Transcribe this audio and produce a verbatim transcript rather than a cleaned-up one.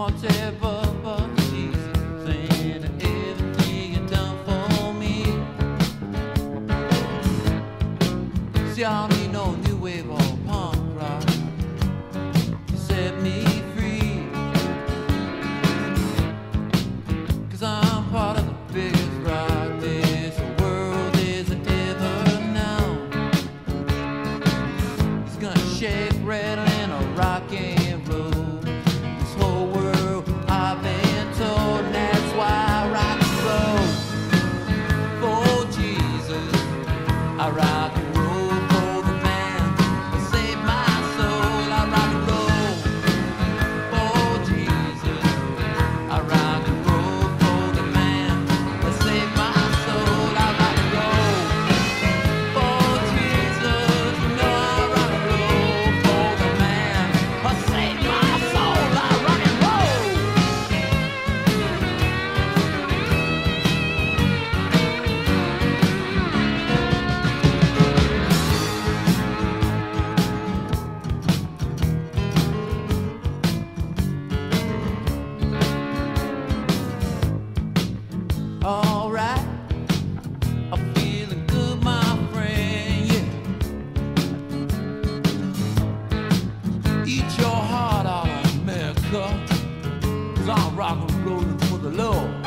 whatever but Jesus and everything you done for me. See, I don't need no new wave or punk rock to set me free, 'cause I'm part of the biggest rock this world is ever known. It's gonna shake, rattle, and a rock and roll. This whole world I've been told, and that's why I rock and roll for Jesus. I rock and roll for the man who saved my soul. I rock and roll for Jesus. I rock and roll for the man who saved my soul. I rock and roll for Jesus. You know I rock and roll for the man who saved my soul. I rock and roll. All right, I'm feeling good, my friend, yeah. Eat your heart out, America, 'cause I'm rock and rollin' for the Lord.